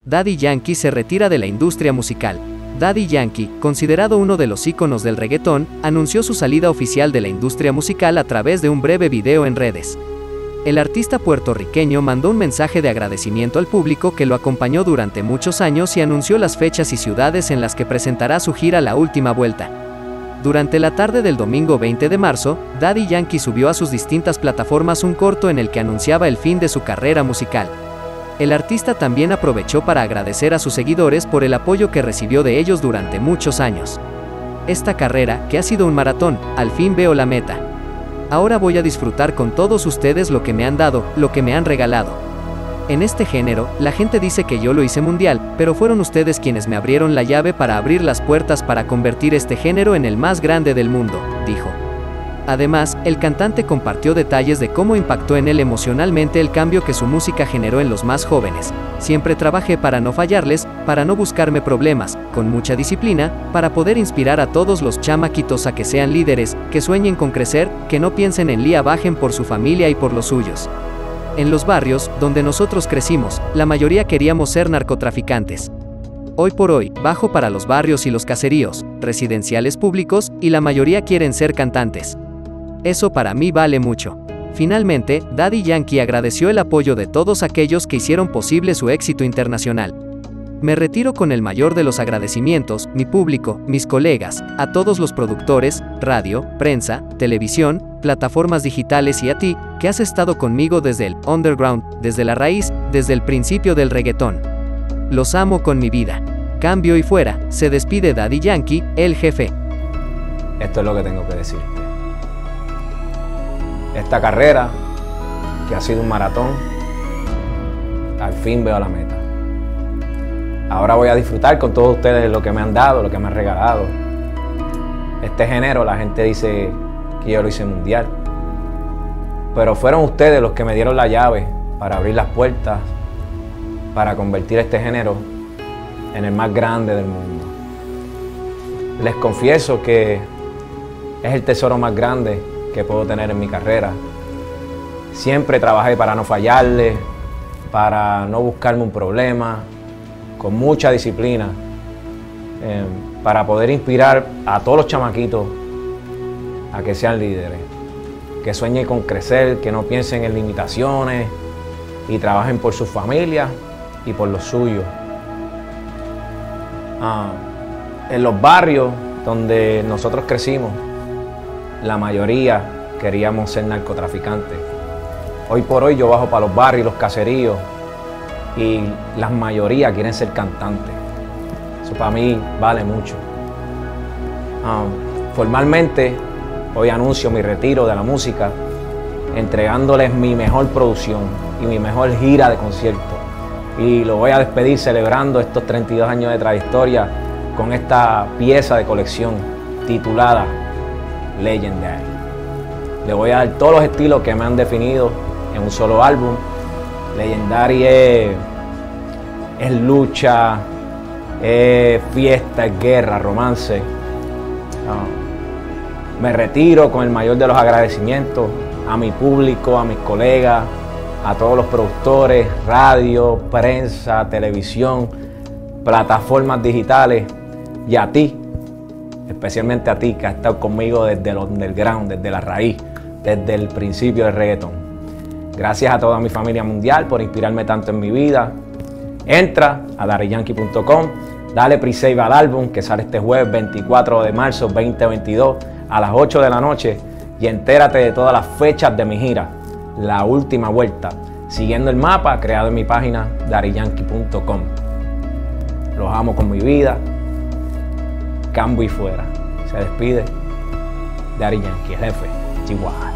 Daddy Yankee se retira de la industria musical. Daddy Yankee, considerado uno de los íconos del reggaetón, anunció su salida oficial de la industria musical a través de un breve video en redes. El artista puertorriqueño mandó un mensaje de agradecimiento al público que lo acompañó durante muchos años y anunció las fechas y ciudades en las que presentará su gira La Última Vuelta. Durante la tarde del domingo 20 de marzo, Daddy Yankee subió a sus distintas plataformas un corto en el que anunciaba el fin de su carrera musical. El artista también aprovechó para agradecer a sus seguidores por el apoyo que recibió de ellos durante muchos años. Esta carrera, que ha sido un maratón, al fin veo la meta. Ahora voy a disfrutar con todos ustedes lo que me han dado, lo que me han regalado. En este género, la gente dice que yo lo hice mundial, pero fueron ustedes quienes me abrieron la llave para abrir las puertas para convertir este género en el más grande del mundo, dijo. Además, el cantante compartió detalles de cómo impactó en él emocionalmente el cambio que su música generó en los más jóvenes. Siempre trabajé para no fallarles, para no buscarme problemas, con mucha disciplina, para poder inspirar a todos los chamaquitos a que sean líderes, que sueñen con crecer, que no piensen en lía, bajen por su familia y por los suyos. En los barrios, donde nosotros crecimos, la mayoría queríamos ser narcotraficantes. Hoy por hoy, bajo para los barrios y los caseríos, residenciales públicos, y la mayoría quieren ser cantantes. Eso para mí vale mucho. Finalmente, Daddy Yankee agradeció el apoyo de todos aquellos que hicieron posible su éxito internacional. Me retiro con el mayor de los agradecimientos, mi público, mis colegas, a todos los productores, radio, prensa, televisión, plataformas digitales y a ti, que has estado conmigo desde el underground, desde la raíz, desde el principio del reggaetón. Los amo con mi vida. Cambio y fuera, se despide Daddy Yankee, el jefe. Esto es lo que tengo que decir. Esta carrera, que ha sido un maratón, al fin veo la meta. Ahora voy a disfrutar con todos ustedes lo que me han dado, lo que me han regalado. Este género, la gente dice que yo lo hice mundial. Pero fueron ustedes los que me dieron la llave para abrir las puertas, para convertir este género en el más grande del mundo. Les confieso que es el tesoro más grande que puedo tener en mi carrera. Siempre trabajé para no fallarle, para no buscarme un problema, con mucha disciplina, para poder inspirar a todos los chamaquitos a que sean líderes, que sueñen con crecer, que no piensen en limitaciones y trabajen por sus familias y por los suyos. En los barrios donde nosotros crecimos, la mayoría queríamos ser narcotraficantes. Hoy por hoy yo bajo para los barrios, los caseríos, y la mayoría quieren ser cantantes. Eso para mí vale mucho. Formalmente, hoy anuncio mi retiro de la música, entregándoles mi mejor producción y mi mejor gira de conciertos. Y lo voy a despedir celebrando estos 32 años de trayectoria con esta pieza de colección titulada Legendary. Le voy a dar todos los estilos que me han definido en un solo álbum. Legendary es lucha, es fiesta, es guerra, romance. Me retiro con el mayor de los agradecimientos a mi público, a mis colegas, a todos los productores, radio, prensa, televisión, plataformas digitales y a ti, especialmente a ti que has estado conmigo desde el underground, desde la raíz, desde el principio del reggaetón. Gracias a toda mi familia mundial por inspirarme tanto en mi vida. Entra a daddyyankee.com, dale pre-save al álbum que sale este jueves 24 de marzo 2022 a las 8 de la noche y entérate de todas las fechas de mi gira, La Última Vuelta, siguiendo el mapa creado en mi página daddyyankee.com. Los amo con mi vida. Cambio y fuera. Se despide Daddy Yankee, el jefe. Chihuahua.